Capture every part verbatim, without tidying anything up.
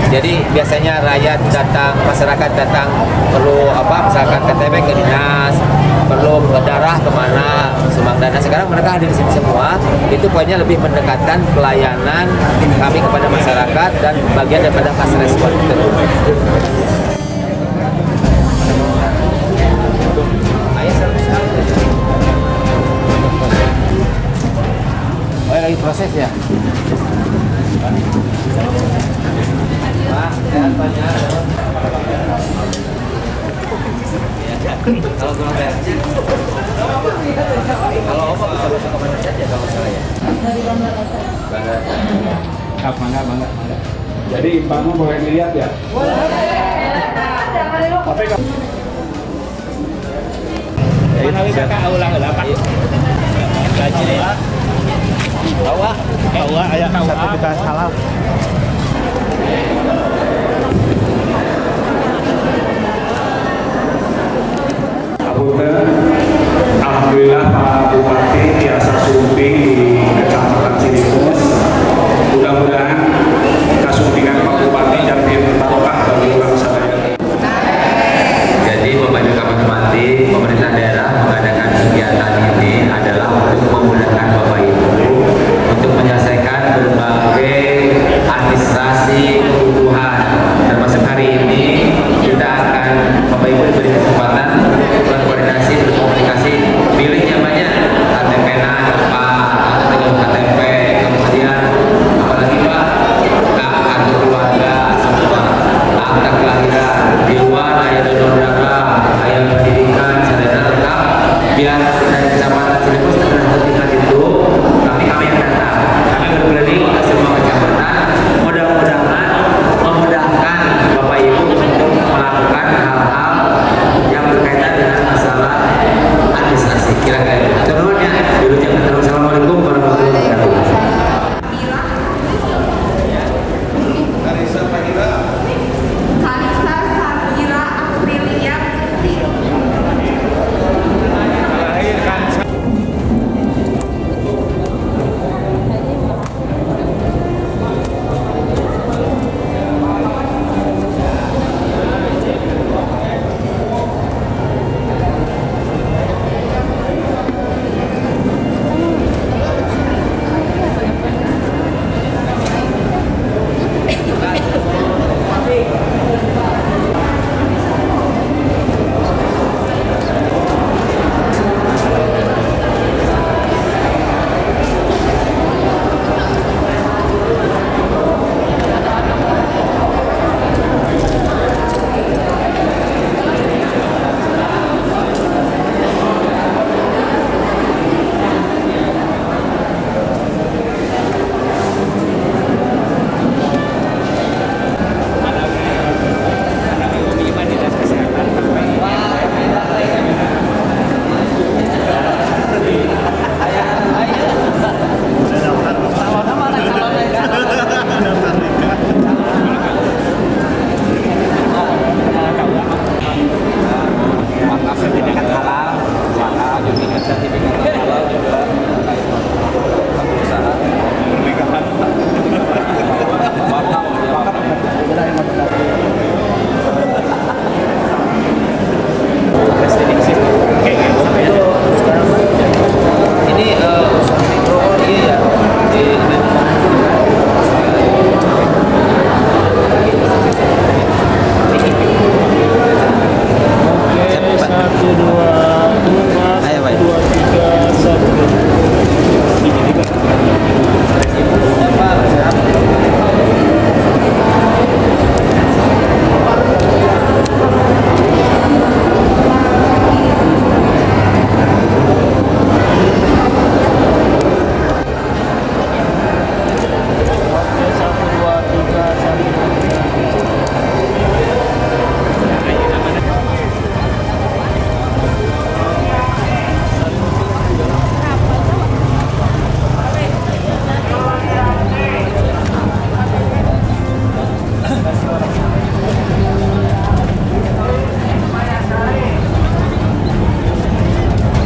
Jadi biasanya rakyat datang, masyarakat datang perlu apa? Misalkan K T P ke dinas, perlu darah kemana, sumbang dana. Sekarang mereka hadir di sini semua. Itu poinnya lebih mendekatkan pelayanan kami kepada masyarakat dan bagian daripada fast respon itu. Oh, lagi proses ya? Pak, sehat banyak. Kalau kurang reaksi, kalau Opa bisa masuk kemana saja kalau salah ya? Dari Bangga. Bangga. Ah, Bangga, Bangga, Bangga. Jadi Bangga boleh dilihat ya? Boleh. Tapi kalau mana wih kakak ulang ulang Pak? Gaji deh. Bawa, bawa ayah sertifikat halal. Alhamdulillah Pak Bupati biasa sumping di Kecamatan Cilimus. Mudah-mudahan kasumpingan Pak Bupati jadi barokah bagi bangsa daerah. Jadi Bapak Ibu kami hormati, pemerintah daerah mengadakan kegiatan ini adalah untuk memudahkan Bapak Ibu untuk menyelesaikan berbagai administrasi kebutuhan. Termasuk hari ini kita akan Bapak Ibu diberi kesempatan berkoordinasi, berkomunikasi, pilihnya banyak, K T P N apa, atau K T P, kemudian apalagi Pak, kartu keluarga, semua, akta kelahiran, di luar ayat donor darah, ayat pendidikan, sarjana lengkap, biar dari kecamatan Cilimus terhentikan itu, tapi kami yang datang, kami berkeliling ke semua kecamatan, mudah-mudahan memudahkan Bapak Ibu untuk melakukan hal-hal yang berkaitan dengan masalah administrasi. Kira-kira turunnya dulu jangan terus. Assalamualaikum warahmatullahi wabarakatuh. Karisa Fahira. Karisa Safira Aprilia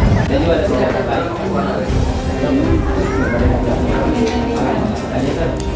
Jadi ada senjata baik.